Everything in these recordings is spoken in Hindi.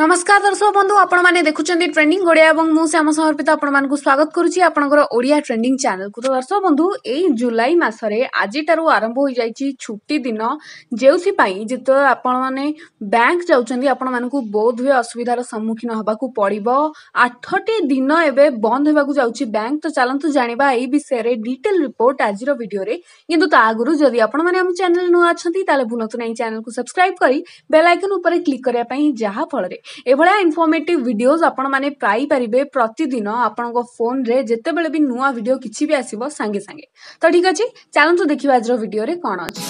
नमस्कार दर्शक बंधु आपण माने देखुचंदी ट्रेंडिंग ओडिया एवं मु श्याम समर्पित आपण मानकु स्वागत करूची आपनकर ओडिया ट्रेंडिंग चैनल को। तो दर्शक बंधु एई जुलाई मासरे आजिटारू आरंभ हो जाईची छुट्टी दिन जेउथि पई जित आपण माने बैंक जाउचंदी आपण मानकु बहुत हुए असुविधार सम्मुखीन हबाकू पड़िबो। 8टी दिन एबे बंद हेबाकू जाउची बैंक। तो चलंतु जानिबा एई विषय रे डिटेल रिपोर्ट आजिरो वीडियो रे। किंतु ता आगुरु जदि आपण माने हम चैनल नु आछंती ताले भूलतु नै चैनल को सब्सक्राइब करी बेल आइकन ऊपर क्लिक करिया पई जहा फल रे एभला इनफॉर्मेटिव वीडियोस आपण माने प्राई परिबे प्रतिदिन आपण फोन रे जेते बेले भी नुआ वीडियो किछि भी आसीबो संगे संगे। तो ठीक अछि चलंतु देखिबा आजरो वीडियो रे कोन अछि।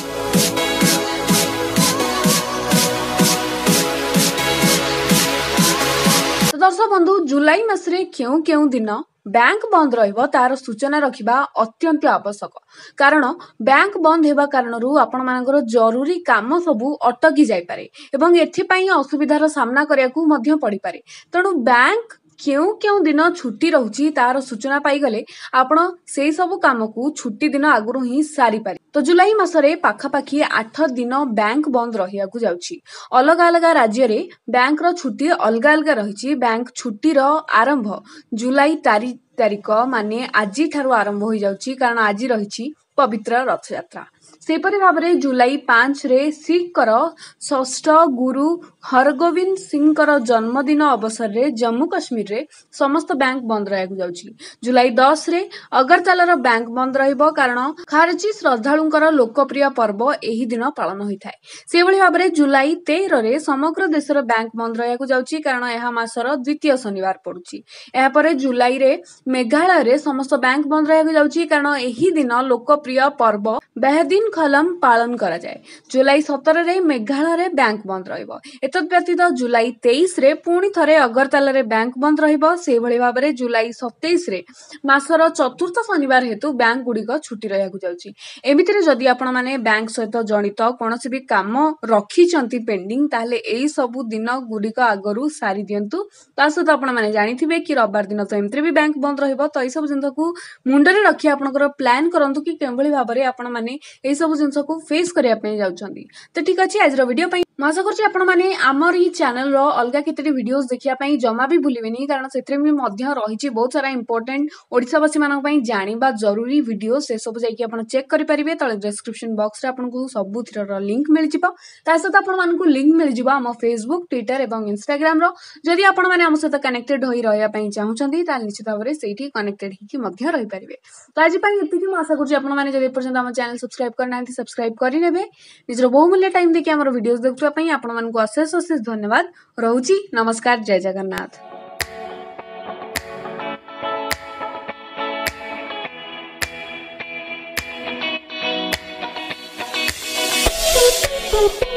तो दर्शक बंधु जुलाई मासरे केउ दिन बैंक बंद रहिबो तार सूचना रखिबा अत्यंत आवश्यक। कारण बैंक बंद हेबा कारणरू आपण मानकर जरूरी काम सबु अटकी जाय पारे एवं एथि पई असुविधार सामना करियाकू मध्य पड़ी पारे। तेणु बैंक केउ दिन छुट्टी रहउची तार सूचना पाई गले आपण सेई सब काम को छुट्टी दिन आगुरु ही सारी पारे। तो जुलाई मासरे पाखापाखी 8 दिन बैंक बंद रहिया को जाउची। अलग अलग राज्य रे बैंक रो छुट्टी अलग अलग रहिची। बैंक छुट्टी रो आरंभ जुलाई तारीख माने आजी ठारू आरंभ हो जाउची कारण आजी रहिची पवित्र रथ यात्रा। सेपरि भाबरे जुलाई 5 रे सिखकर षष्ठ गुरु हरगोविंद सिंह कर जन्मदिन अवसर रे जम्मू कश्मीर रे समस्त बैंक बंद रहया जाउची। जुलाई 10 रे अगरतला बैंक बंद रहिबो कारण खारजी श्रद्धालुंकर लोकप्रिय पर्व एही दिन पालन होइथाय। सेभଳି भाबरे जुलाई 13 रे समग्र देशर बैंक बंद रहया जाउची कारण एहा मासर द्वितीय शनिवार पडुची। एहा परे जुलाई रे मेघालय रे समस्त बैंक बंद रहया जाउची कारण एही दिन लोकप्रिय पर्व बेहदीन खलम पालन करा जाए। जुलाई 17 रे मेघालय रे बैंक बंद रहिबो। एतद व्यतीत जुलाई 23 रे पुणी थरे अगरतला रे बैंक बंद रहिबो। सेभଳି भाबरे जुलाई 27 रे मासर चतुर्थ शनिवार हेतु बैंक गुडी को छुट्टी रहया जाउची। एमिति रे जदि आपण माने बैंक सहित जड़ित कोनोसी भी काम रखी चंती पेंडिंग ताले एई सब दिन गुडी को आगरु सारी दियंतु। ता सहित आपण माने जानिथिबे कि रविवार दिन तो एमिति रे भी बैंक बंद रहिबो। तो एई सब जिंस को मुंडरे रखि आपनकर प्लान करंतु कि केभଳି भाबरे आपण माने एई सब जिंस को फेस करिया पे जाउचंदी। तो ठीक अछि आज रो वीडियो पई आशा करछि आपण माने हमर ई चैनल रो अलगा केतेडी वीडियोस देखिया पई जमा भी भूलिबेनी कारण सेथरे भी मध्य रहिछि बहुत सारा इंपोर्टेंट ओडिसावासी मानक पई जानिबा जरूरी वीडियो से सब जाई कि आपण चेक करि परिबे। तळे डिस्क्रिप्शन बॉक्स रे आपण को सबु थिरर लिंक मिल जिवो। ता सहित आपण मान को लिंक मिल जिवो हम फेसबुक ट्विटर एवं इंस्टाग्राम रो। जदि आपण माने हम सहित कनेक्टेड होई रहया पई चाहुचंदी ता निश्चित भाबरे सेठी कनेक्टेड ही कि मध्य रहि परिबे। तो आज पई एतिकी म आशा करछि आपण माने जदि पर्यंत हम चैनल सब्सक्राइब करनांती सब्सक्राइब करि नेबे। निजरो बहुमूल्य टाइम देखि हमर वीडियोस देखुवा पई आपण मान को अशेष अशेष धन्यवाद रहउची। नमस्कार जय जगन्नाथ।